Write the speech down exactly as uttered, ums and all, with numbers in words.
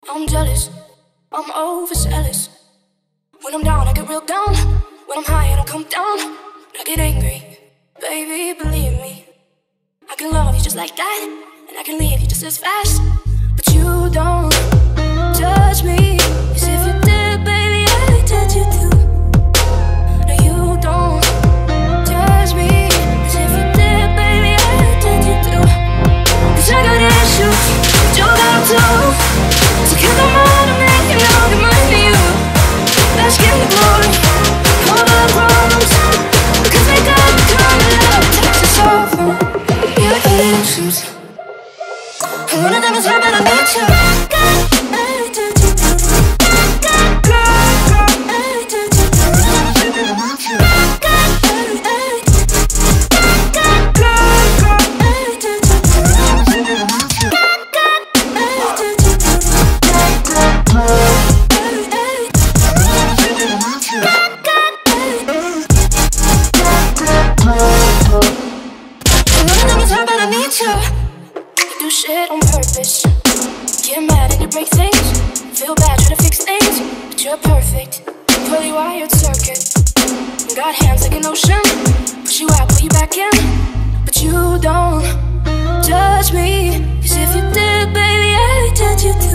I'm jealous, I'm overzealous. When I'm down, I get real down. When I'm high, I don't come down. I get angry, baby, believe me. I can love you just like that, and I can leave you just as fast. But you don't judge me, as if you did, baby, I judge you too. No, you don't judge me, as if you did, baby, I judge you too. Cause I got issues, but you got them too. So keep them on and make it all get mine to you. Bask in the glory, all the problems, because they got the kind of love takes us over. Yeah, I got issues, and one of them is how bad I need you. I did you too. I did you too. You do shit on purpose, get mad and you break things, feel bad trying to fix things, but you're perfect, fully wired circuit. Got hands like an ocean, push you out, pull you back in. But you don't judge me, cause if you did, baby, I judge you too.